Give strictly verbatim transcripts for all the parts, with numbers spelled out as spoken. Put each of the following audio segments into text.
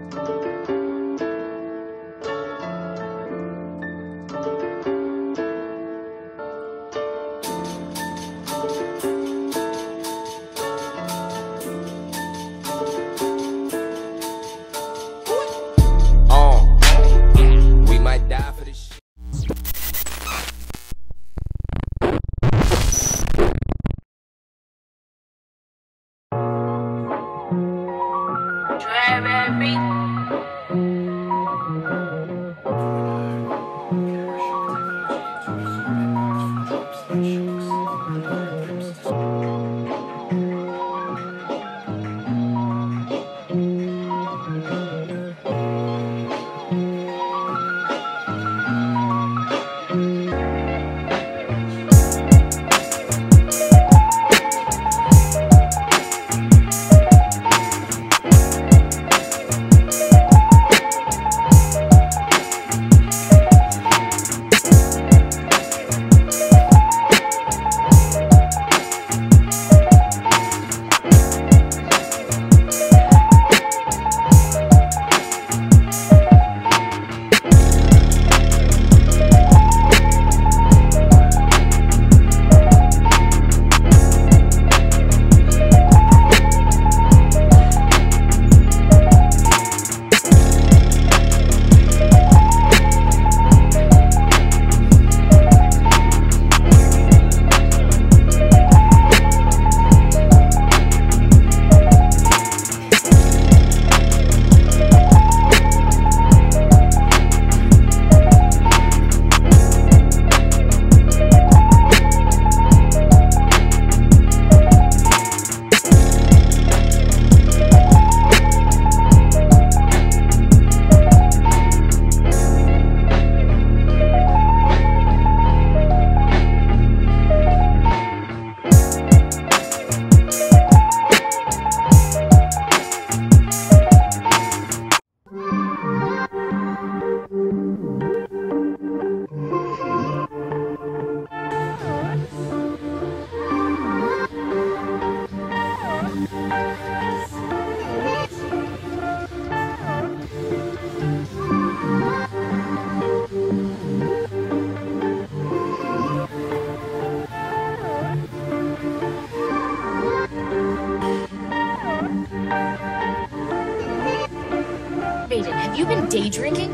Have you been day drinking?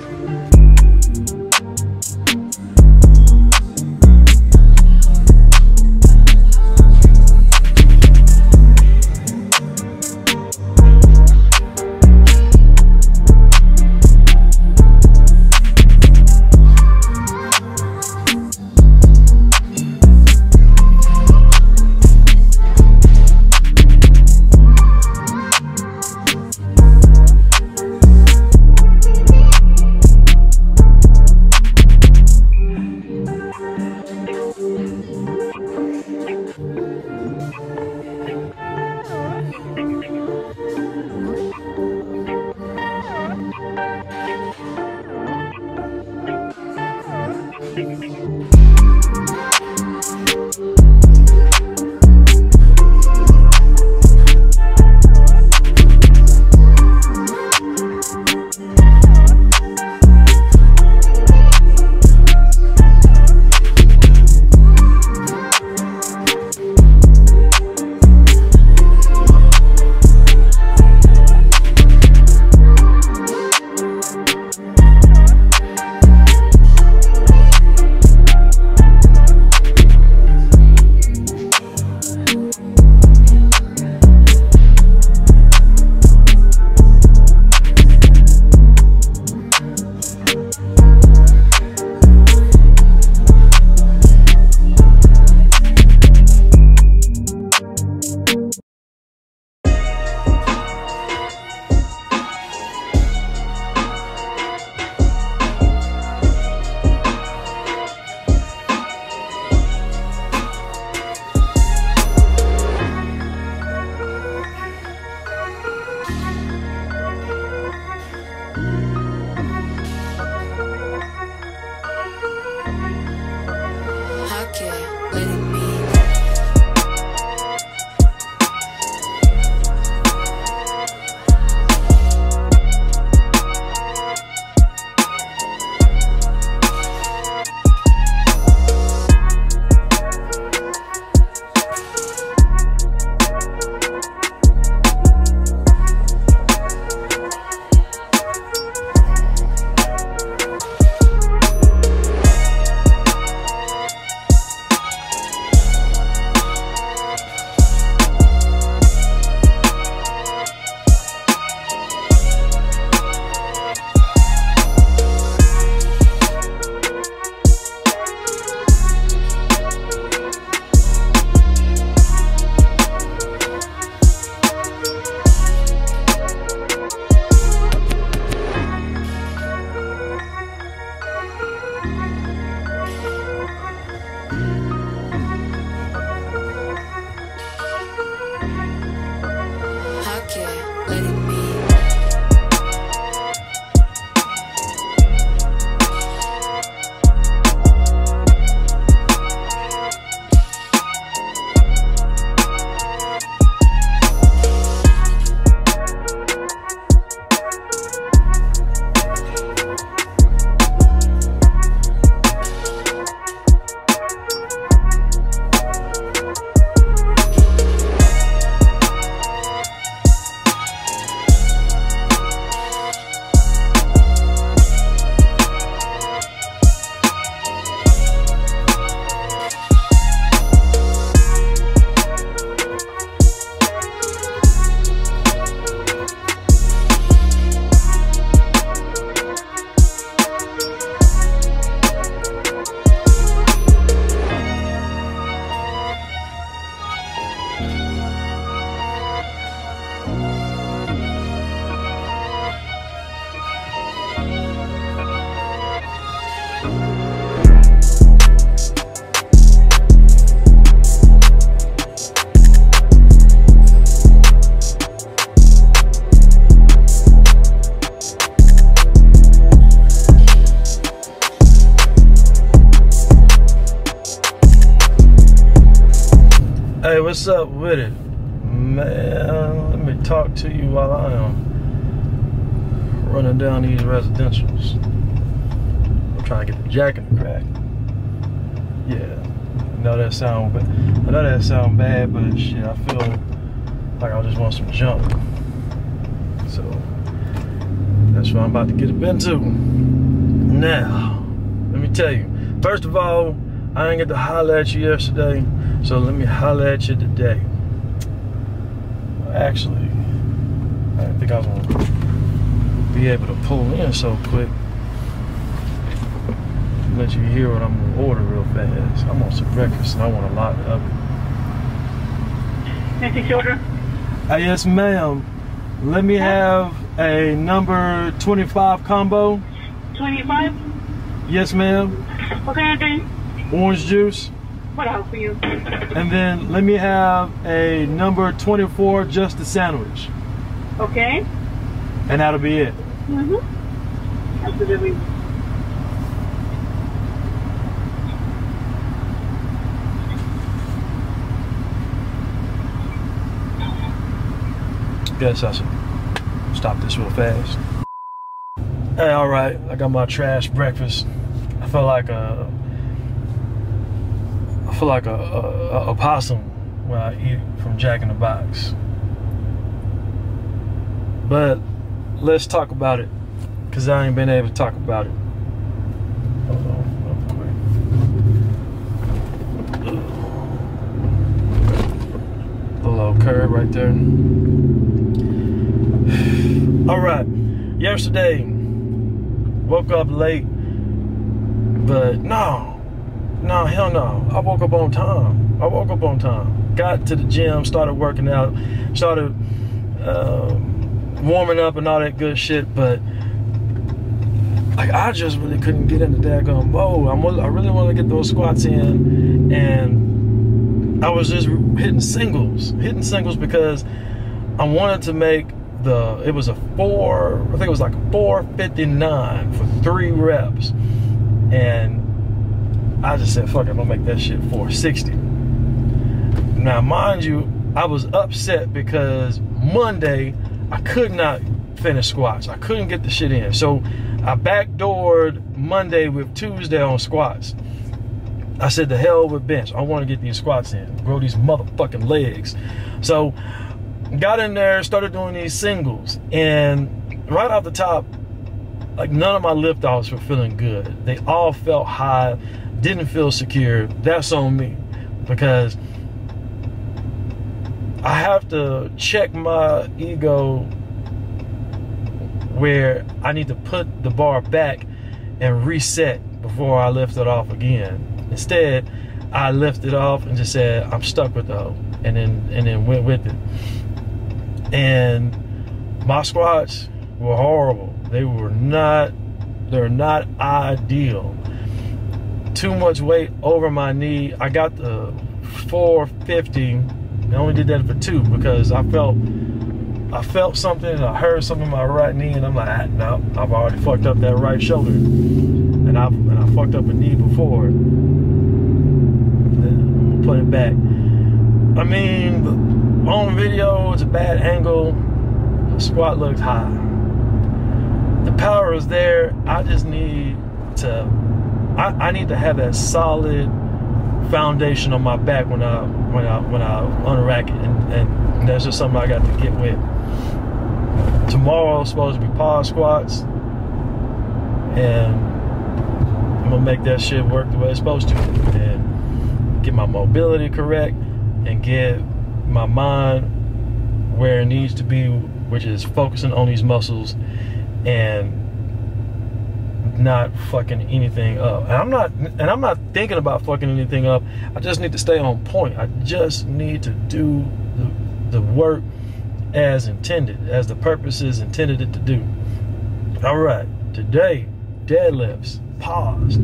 What's up with it? Man, let me talk to you while I am running down these residentials. I'm trying to get the jack in the crack. Yeah, I know that sound, I know that sound bad, but shit, I feel like I just want some jump. So that's what I'm about to get up into. Now, let me tell you. First of all, I didn't get to holler at you yesterday, so let me holler at you today. Actually, I didn't think I was gonna be able to pull in so quick. Let you hear what I'm gonna order real fast. I'm on some breakfast and I want a lot of it. Next order? Uh, yes, ma'am. Let me have a number twenty-five combo. twenty-five? Yes, ma'am. What kind of drink? Orange juice. What else for you? And then let me have a number twenty-four, just a sandwich. Okay. And that'll be it. Mm-hmm. Absolutely. Guess I should stop this real fast. Hey, all right, I got my trash breakfast. I feel like a, I feel like a, a, a possum when I eat from Jack in the Box. But let's talk about it, cause I ain't been able to talk about it. Hold on, real quick. A little curve right there. All right, yesterday, woke up late, but no, no, hell no. I woke up on time. I woke up on time. Got to the gym, started working out, started uh, warming up and all that good shit, but like I just really couldn't get in the daggone mode. I'm, I really wanted to get those squats in, and I was just hitting singles, hitting singles because I wanted to make the, it was a four, I think it was like a four fifty-nine for three reps. And I just said, fuck it, I'm gonna make that shit four sixty. Now, mind you, I was upset because Monday, I could not finish squats. I couldn't get the shit in. So I backdoored Monday with Tuesday on squats. I said, the hell with bench. I want to get these squats in, grow these motherfucking legs. So got in there, started doing these singles, and right off the top, like none of my lift offs were feeling good. They all felt high, didn't feel secure. That's on me, because I have to check my ego where I need to put the bar back and reset before I lift it off again. Instead, I lifted off and just said, I'm stuck with the hoe, and then and then went with it. And my squats were horrible. They were not, they're not ideal. Too much weight over my knee. I got the four fifty. I only did that for two because I felt I felt something and I heard something in my right knee, and I'm like, ah, no, I've already fucked up that right shoulder. And I've and I fucked up a knee before. Then I'm gonna put it back. I mean, on video, it's a bad angle. The squat looked high. The power is there. I just need to, I, I need to have that solid foundation on my back when I when I when I unrack it, and, and that's just something I got to get with. Tomorrow's supposed to be pause squats, and I'm gonna make that shit work the way it's supposed to, and get my mobility correct, and get my mind where it needs to be, which is focusing on these muscles and not fucking anything up. And I'm not and I'm not thinking about fucking anything up. I just need to stay on point. I just need to do the, the work as intended, as the purposes intended it to do. All right, today, deadlifts, paused.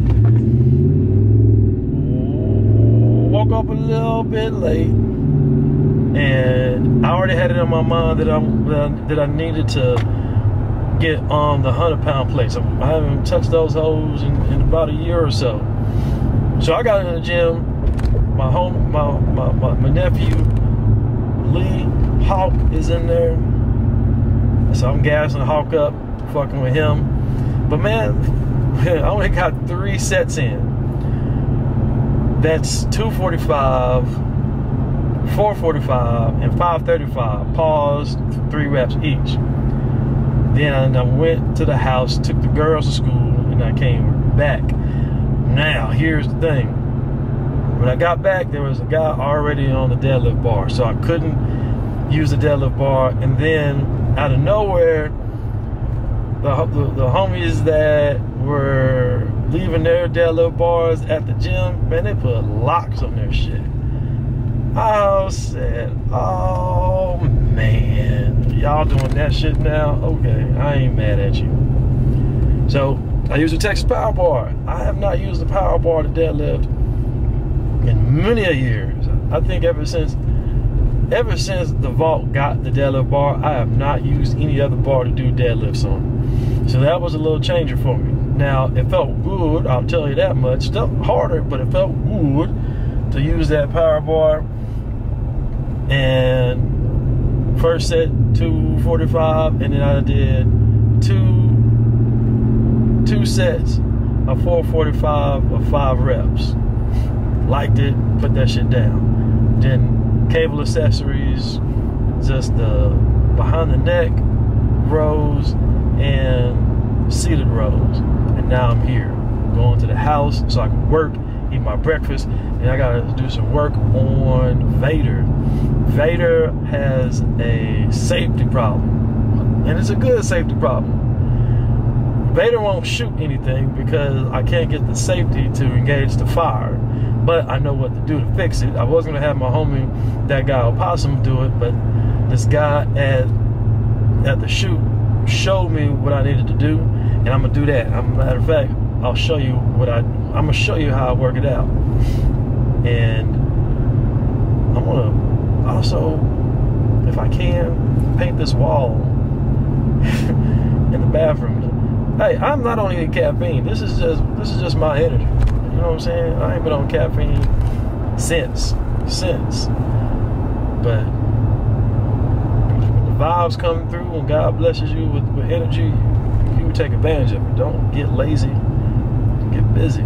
Woke up a little bit late, and I already had it in my mind that I that I needed to get on the hundred pound plates. I haven't touched those hoes in, in about a year or so. So I got in the gym. My home, my my, my, my nephew Lee. Hawk is in there. So I'm gassing Hawk up, fucking with him. But man, I only got three sets in. That's two forty-five, four forty-five, and five thirty-five. Paused, three reps each. Then I went to the house, took the girls to school, and I came back. Now, here's the thing. When I got back, there was a guy already on the deadlift bar, so I couldn't use the deadlift bar. And then, out of nowhere, the, the, the homies that were leaving their deadlift bars at the gym, man, they put locks on their shit. I said, oh man, y'all doing that shit now? Okay, I ain't mad at you. So I use a Texas Power Bar. I have not used the Power Bar to deadlift in many a years. I think ever since ever since the Vault got the deadlift bar, I have not used any other bar to do deadlifts on. So that was a little changer for me. Now, it felt good, I'll tell you that much. Still harder, but it felt good to use that Power Bar. And first set, two forty-five, and then I did two two sets of four forty-five of five reps. Liked it, put that shit down. Then cable accessories, just the behind the neck rows and seated rows. And now I'm here, going to the house so I can work, eat my breakfast, and I gotta do some work on Vader. Vader has a safety problem, and it's a good safety problem. Vader won't shoot anything because I can't get the safety to engage the fire, but I know what to do to fix it. I was gonna have my homie, that guy Opossum, do it, but this guy at at the shoot showed me what I needed to do, and I'm gonna do that. As a matter of fact, I'll show you what I. I'm gonna show you how I work it out, and I'm gonna also, if I can, paint this wall in the bathroom. Hey, I'm not on any caffeine. This is just this is just my energy. You know what I'm saying? I ain't been on caffeine since since. But when the vibes come through and God blesses you with, with energy, you, you take advantage of it. Don't get lazy. Get busy.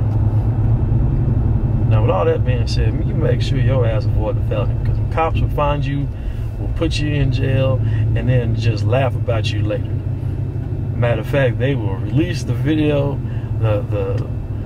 Now, with all that being said, you make sure your ass avoid the felony, because the cops will find you, will put you in jail, and then just laugh about you later. Matter of fact, they will release the video, the the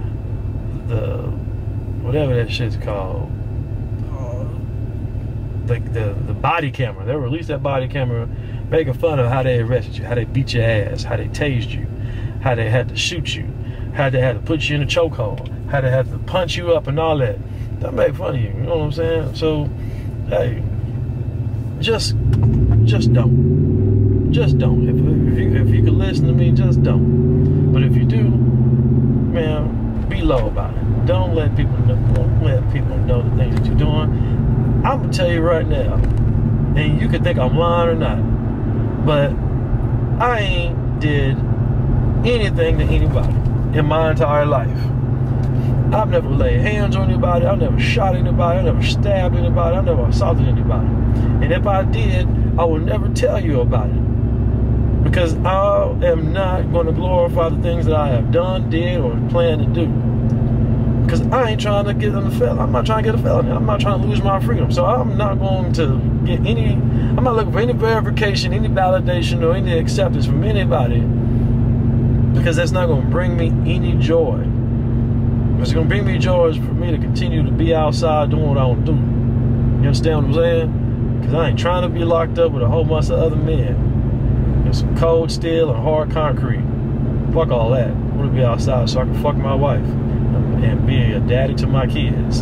the whatever that shit's called, uh, the, the the body camera. They'll release that body camera, making fun of how they arrested you, how they beat your ass, how they tased you, how they had to shoot you, how they had to put you in a chokehold, how they had to punch you up and all that. They'll make fun of you. You know what I'm saying? So, hey, just just don't. Just don't. If, if, you, if you can listen to me, just don't. But if you do, man, be low about it. Don't let people know, don't let people know the things that you're doing. I'm gonna tell you right now, and you can think I'm lying or not, but I ain't did anything to anybody in my entire life. I've never laid hands on anybody. I've never shot anybody. I've never stabbed anybody. I've never assaulted anybody. And if I did, I will never tell you about it. Because I am not going to glorify the things that I have done, did, or plan to do. Because I ain't trying to get in the felony. I'm not trying to get a felony. I'm not trying to lose my freedom. So I'm not going to get any, I'm not looking for any verification, any validation, or any acceptance from anybody. Because that's not going to bring me any joy. What's going to bring me joy is for me to continue to be outside doing what I want to do. You understand what I'm saying? Because I ain't trying to be locked up with a whole bunch of other men. Some cold steel and hard concrete. Fuck all that. I want to be outside so I can fuck my wife and be a daddy to my kids.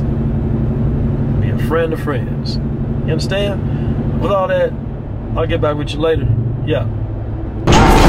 Be a friend of friends. You understand? With all that, I'll get back with you later. Yeah.